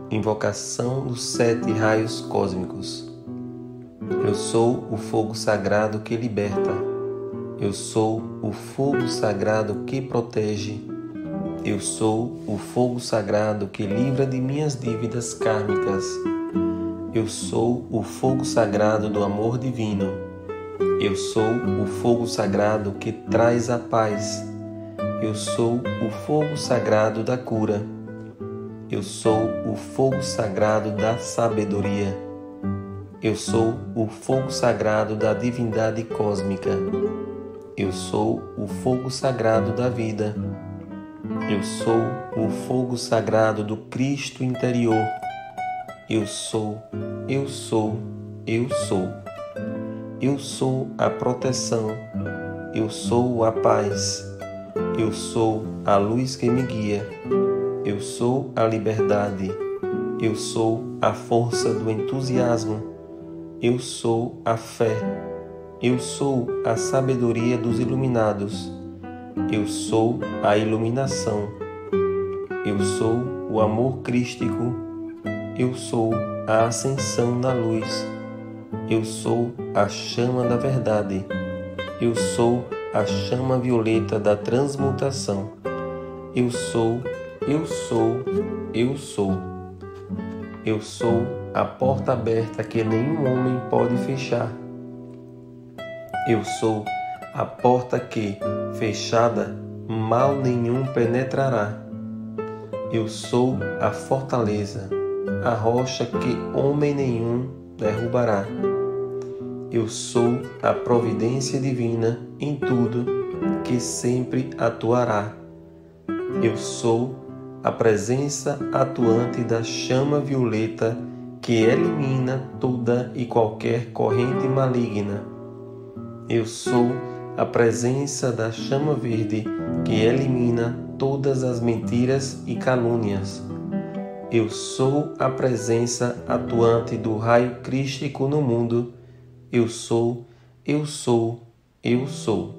Invocação dos 7 raios cósmicos. Eu sou o fogo sagrado que liberta. Eu sou o fogo sagrado que protege. Eu sou o fogo sagrado que livra de minhas dívidas kármicas. Eu sou o fogo sagrado do amor divino. Eu sou o fogo sagrado que traz a paz. Eu sou o fogo sagrado da cura. Eu sou o fogo sagrado da sabedoria. Eu sou o fogo sagrado da divindade cósmica. Eu sou o fogo sagrado da vida. Eu sou o fogo sagrado do Cristo interior. Eu sou, eu sou, eu sou. Eu sou a proteção. Eu sou a paz. Eu sou a luz que me guia. Eu sou a liberdade. Eu sou a força do entusiasmo. Eu sou a fé. Eu sou a sabedoria dos iluminados. Eu sou a iluminação. Eu sou o amor crístico. Eu sou a ascensão na luz. Eu sou a chama da verdade. Eu sou a chama violeta da transmutação. Eu sou, eu sou, eu sou. Eu sou a porta aberta que nenhum homem pode fechar. Eu sou a porta que, fechada, mal nenhum penetrará. Eu sou a fortaleza, a rocha que homem nenhum derrubará. Eu sou a providência divina em tudo, que sempre atuará. Eu sou a presença atuante da chama violeta que elimina toda e qualquer corrente maligna. Eu sou a presença da chama verde que elimina todas as mentiras e calúnias. Eu sou a presença atuante do raio crístico no mundo. Eu sou, eu sou, eu sou.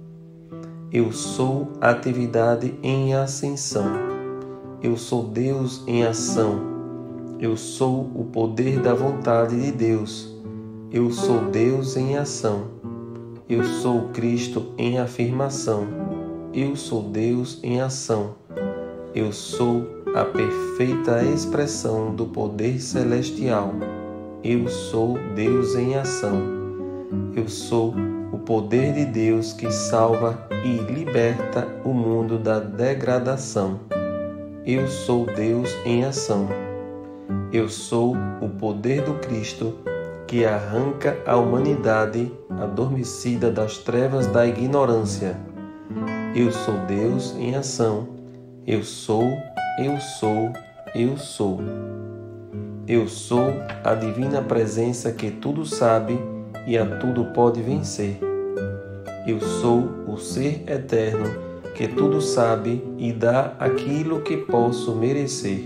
Eu sou a atividade em ascensão. Eu sou Deus em ação. Eu sou o poder da vontade de Deus. Eu sou Deus em ação. Eu sou Cristo em afirmação. Eu sou Deus em ação. Eu sou a perfeita expressão do poder celestial. Eu sou Deus em ação. Eu sou o poder de Deus que salva e liberta o mundo da degradação. Eu sou Deus em ação. Eu sou o poder do Cristo que arranca a humanidade adormecida das trevas da ignorância. Eu sou Deus em ação. Eu sou, eu sou, eu sou. Eu sou a divina presença que tudo sabe e a tudo pode vencer. Eu sou o ser eterno que tudo sabe e dá aquilo que posso merecer.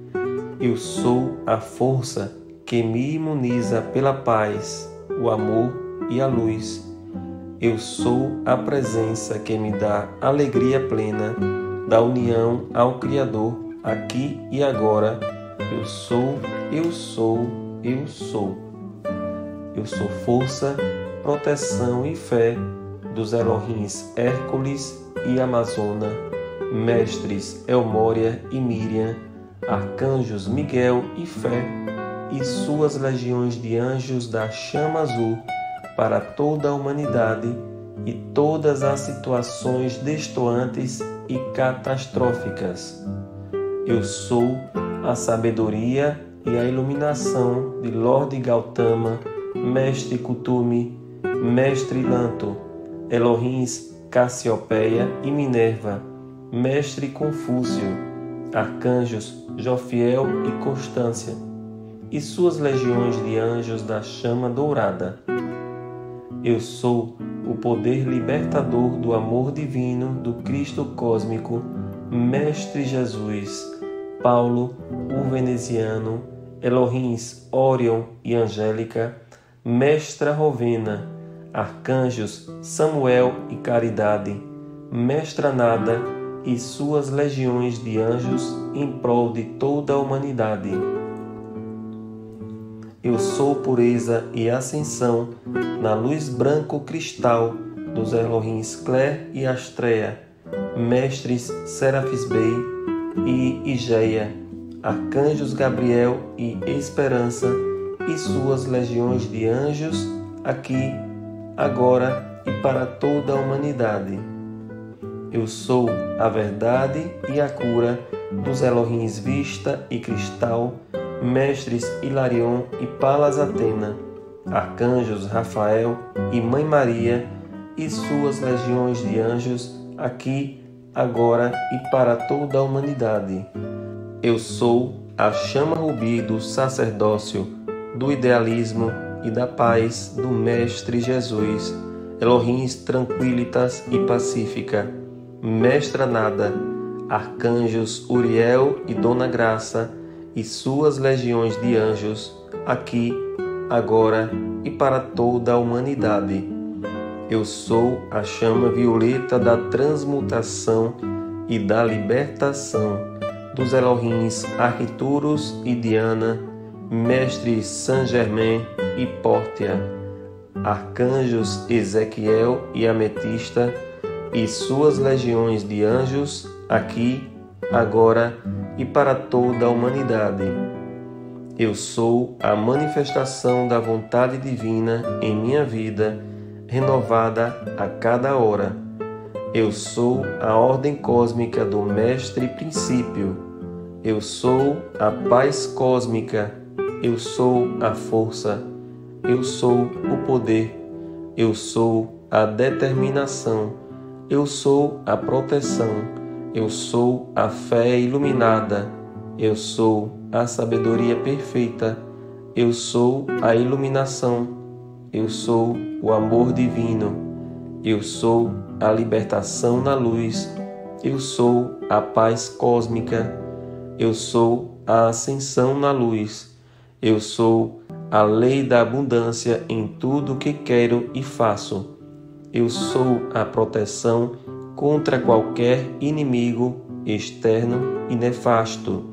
Eu sou a força que me imuniza pela paz, o amor e a luz. Eu sou a presença que me dá alegria plena da união ao Criador aqui e agora. Eu sou, eu sou, eu sou. Eu sou força, proteção e fé dos Elohins Hércules e Amazona, mestres Elmória e Míriam, arcanjos Miguel e Fé, e suas legiões de anjos da chama azul para toda a humanidade e todas as situações destoantes e catastróficas. Eu sou a sabedoria e a iluminação de Lorde Gautama, Mestre Kutumi, Mestre Lanto, Elohins Cassiopeia e Minerva, Mestre Confúcio, arcanjos Jofiel e Constância, e suas legiões de anjos da chama dourada. Eu sou o poder libertador do amor divino do Cristo cósmico, Mestre Jesus, Paulo, o veneziano, Elohins Orion e Angélica, Mestra Rovena, arcanjos Samuel e Caridade, Mestra Nada e suas legiões de anjos em prol de toda a humanidade. Eu sou pureza e ascensão na luz branco cristal dos Elohims Cler e Astrea, mestres Serafis Bey e Igeia, arcanjos Gabriel e Esperança e suas legiões de anjos, aqui, agora e para toda a humanidade. Eu sou a verdade e a cura dos Elohims Vista e Cristal, mestres Hilarion e Palas Atena, arcanjos Rafael e Mãe Maria e suas legiões de anjos, aqui, agora e para toda a humanidade. Eu sou a chama rubi do sacerdócio, do idealismo e da paz do Mestre Jesus, Elohims Tranquilitas e Pacífica, Mestra Nada, arcanjos Uriel e Dona Graça e suas legiões de anjos, aqui, agora e para toda a humanidade. Eu sou a chama violeta da transmutação e da libertação dos Elohims Arcturus e Diana, mestres Saint-Germain e Pórtia, arcanjos Ezequiel e Ametista e suas legiões de anjos, aqui, agora e para toda a humanidade. Eu sou a manifestação da vontade divina em minha vida, renovada a cada hora. Eu sou a ordem cósmica do Mestre Princípio. Eu sou a paz cósmica. Eu sou a força. Eu sou o poder. Eu sou a determinação. Eu sou a proteção. Eu sou a fé iluminada. Eu sou a sabedoria perfeita. Eu sou a iluminação. Eu sou o amor divino. Eu sou a libertação na luz. Eu sou a paz cósmica. Eu sou a ascensão na luz. Eu sou a lei da abundância em tudo que quero e faço. Eu sou a proteção contra qualquer inimigo externo e nefasto.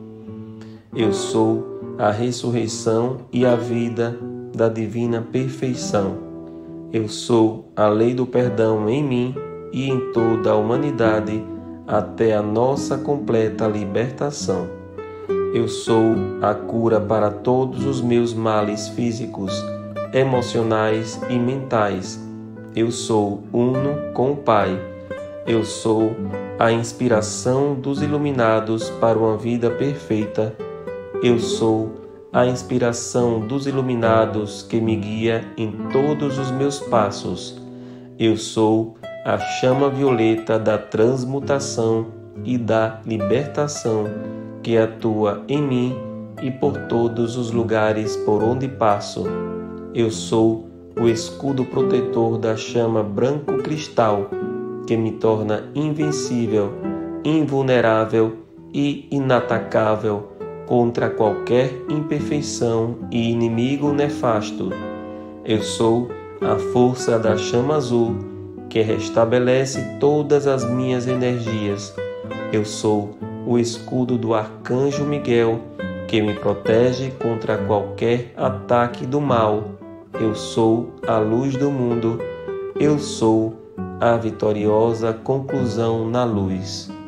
Eu sou a ressurreição e a vida da divina perfeição. Eu sou a lei do perdão em mim e em toda a humanidade até a nossa completa libertação. Eu sou a cura para todos os meus males físicos, emocionais e mentais. Eu sou uno com o Pai. Eu sou a inspiração dos iluminados para uma vida perfeita. Eu sou a inspiração dos iluminados que me guia em todos os meus passos. Eu sou a chama violeta da transmutação e da libertação que atua em mim e por todos os lugares por onde passo. Eu sou o escudo protetor da chama branco cristal que me torna invencível, invulnerável e inatacável contra qualquer imperfeição e inimigo nefasto. Eu sou a força da chama azul que restabelece todas as minhas energias. Eu sou o escudo do arcanjo Miguel que me protege contra qualquer ataque do mal. Eu sou a luz do mundo. Eu sou a vitoriosa conclusão na luz.